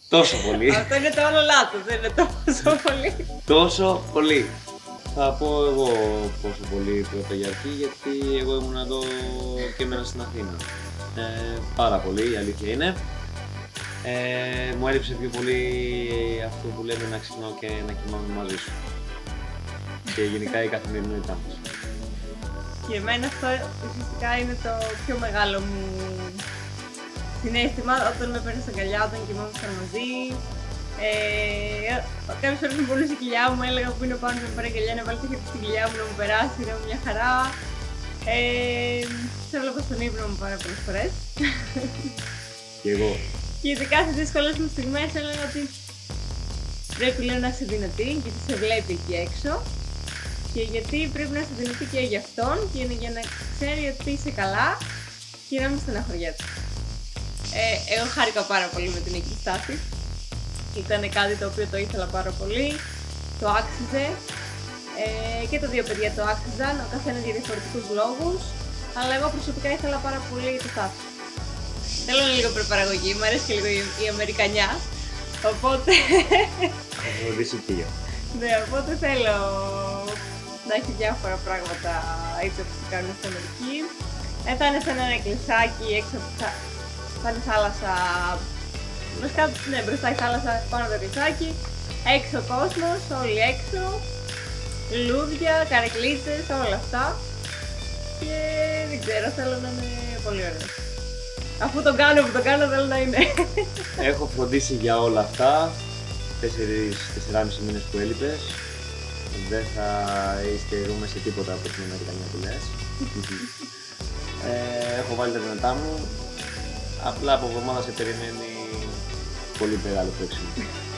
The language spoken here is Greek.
Τόσο πολύ. Αυτό είναι το όλο λάθος, δεν είναι τόσο πολύ. Τόσο πολύ. Θα πω εγώ πόσο πολύ πρώτα για αρχή, γιατί εγώ ήμουν εδώ και έμενα στην Αθήνα. Πάρα πολύ, η αλήθεια είναι. Μου έλειψε πιο πολύ αυτό που λέμε να ξυπνάω και να κοιμάμαι μαζί σου. Και γενικά η καθημερινότητά μας. Και εμένα αυτό ουσιαστικά είναι το πιο μεγάλο μου συναίσθημα όταν με παίρνει στα αγκαλιά, όταν κοιμόμασταν μαζί. Κάποιες φορές με πονούσε η κοιλιά μου, έλεγα που είναι πάνω να με πάρει αγκαλιά, να βάλει το χέρι στην κοιλιά μου, να μου περάσει, να μου μια χαρά. Σε έβλεπα στον ύπνο μου πάρα πολλές φορές. Και εγώ. Και ειδικά στις δύσκολες μου στιγμές έλεγα ότι πρέπει λέω να είσαι δυνατή, γιατί σε βλέπει εκεί έξω. Και γιατί πρέπει να είσαι δυνατή και για αυτόν και είναι για να ξέρει ότι είσαι καλά και να μην στεναχωριέται. Εγώ χάρηκα πάρα πολύ με την εκεί στάση. Ήταν κάτι το οποίο το ήθελα πάρα πολύ, το άξιζε και τα δύο παιδιά το άξιζαν, ο καθένας για διαφορετικούς λόγους, αλλά εγώ προσωπικά ήθελα πάρα πολύ το Στάθη. Θέλω λίγο προπαραγωγή, μου αρέσει και λίγο η Αμερικανιά, οπότε... Θα φροντίσει και για. Ναι, οπότε θέλω να έχει διάφορα πράγματα έτσι όπως το κάνουν στην Αμερική. Θα είναι σε ένα εκκλησάκι έξω από θα είναι θάλασσα. Βασικά, ναι, μπροστά η θάλασσα, πάνω το εκκλησάκι. Έξω ο κόσμος, όλοι έξω. Λουλούδια, καρεκλίτσες, όλα αυτά. Και δεν ξέρω, θέλω να είναι πολύ ωραίο. Αφού τον κάνω που τον κάνω, θέλω να είναι. Έχω φροντίσει για όλα αυτά. 4,5 μήνες που έλειπες. Δεν θα υστερούμε σε τίποτα από την Αμερικανία που λες. Έχω βάλει τα δυνατά μου. Απλά από εβδομάδα σε περιμένει πολύ μεγάλο παίξιμο.